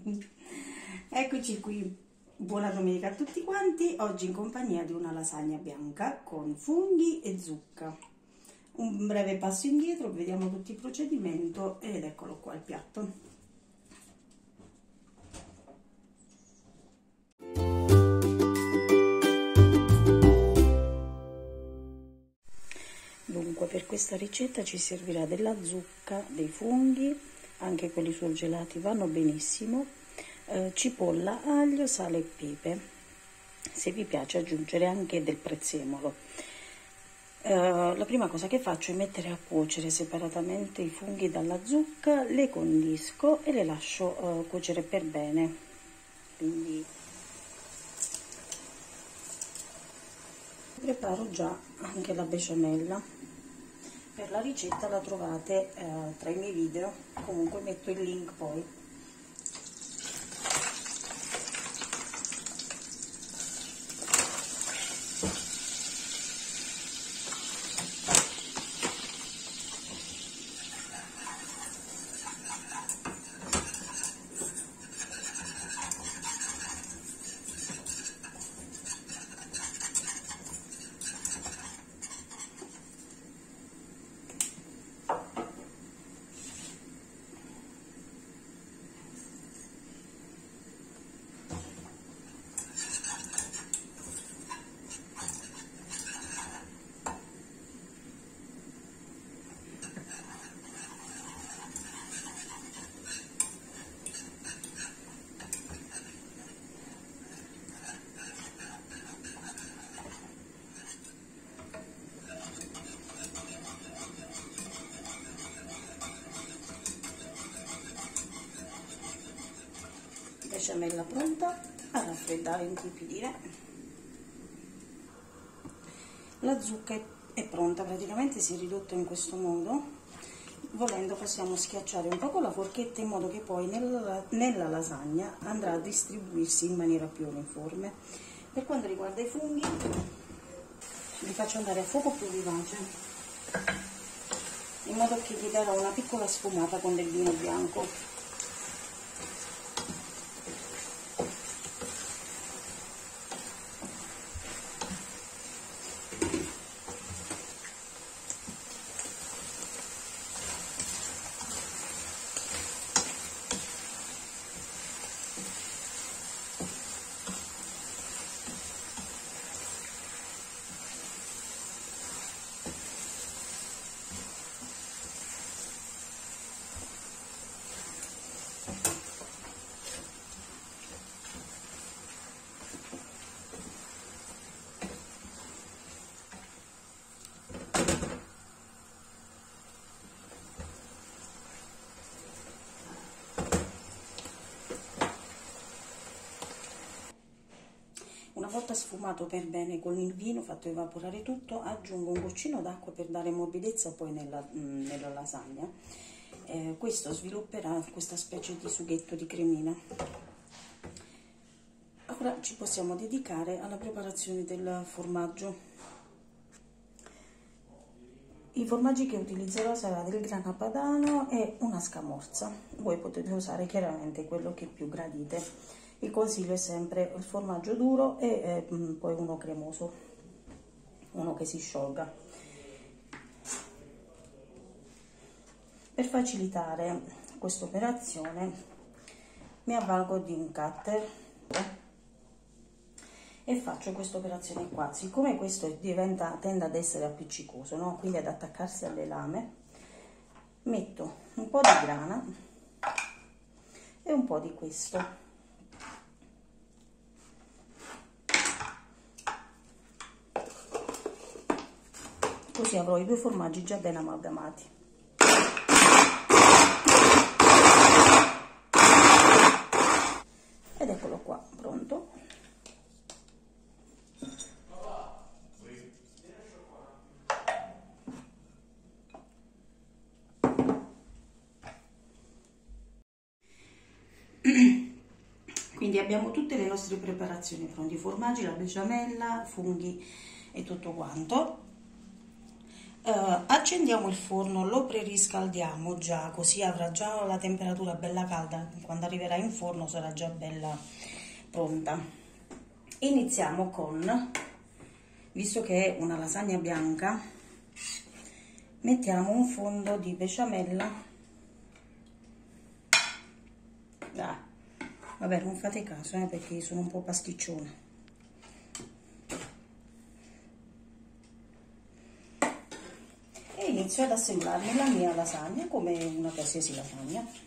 Eccoci qui, buona domenica a tutti quanti. Oggi in compagnia di una lasagna bianca con funghi e zucca. Un breve passo indietro, vediamo tutto il procedimento ed eccolo qua il piatto. Dunque, per questa ricetta ci servirà della zucca, dei funghi, anche quelli surgelati vanno benissimo, cipolla, aglio, sale e pepe. Se vi piace aggiungere anche del prezzemolo. La prima cosa che faccio è mettere a cuocere separatamente i funghi dalla zucca, le condisco e le lascio cuocere per bene. Quindi preparo già anche la besciamella. Per la ricetta la trovate tra i miei video, comunque metto il link poi. Besciamella pronta a raffreddare e intiepidire. La zucca è pronta, praticamente si è ridotta in questo modo. Volendo possiamo schiacciare un po' con la forchetta in modo che poi nella lasagna andrà a distribuirsi in maniera più uniforme. Per quanto riguarda i funghi, li faccio andare a fuoco più vivace, in modo che gli darò una piccola sfumata con del vino bianco. Una volta sfumato per bene con il vino, fatto evaporare tutto, aggiungo un goccino d'acqua per dare morbidezza poi nella lasagna. Questo svilupperà questa specie di sughetto di cremina. Ora ci possiamo dedicare alla preparazione del formaggio. I formaggi che utilizzerò sarà del grana padano e una scamorza. Voi potete usare chiaramente quello che più gradite. Il consiglio è sempre il formaggio duro e poi uno cremoso, uno che si sciolga. Per facilitare questa operazione mi avvalgo di un cutter e faccio questa operazione qua. Siccome questo tende ad essere appiccicoso, no? Quindi ad attaccarsi alle lame, metto un po' di grana e un po' di questo. Così avrò i due formaggi già ben amalgamati. Ed eccolo qua, pronto. Quindi abbiamo tutte le nostre preparazioni pronte, i formaggi, la besciamella, funghi e tutto quanto. Accendiamo il forno, lo preriscaldiamo già, così avrà già la temperatura bella calda, quando arriverà in forno sarà già bella pronta. Iniziamo con, visto che è una lasagna bianca, mettiamo un fondo di besciamella. Vabbè, non fate caso, perché sono un po' pasticciona. E inizio ad assemblarmi la mia lasagna come una qualsiasi lasagna.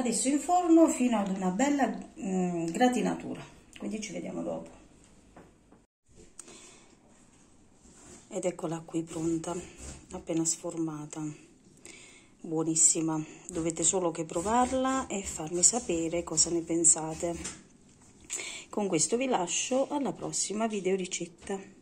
Adesso in forno fino ad una bella gratinatura, quindi ci vediamo dopo. Ed eccola qui pronta, appena sformata, buonissima. Dovete solo che provarla e farmi sapere cosa ne pensate. Con questo vi lascio alla prossima video ricetta.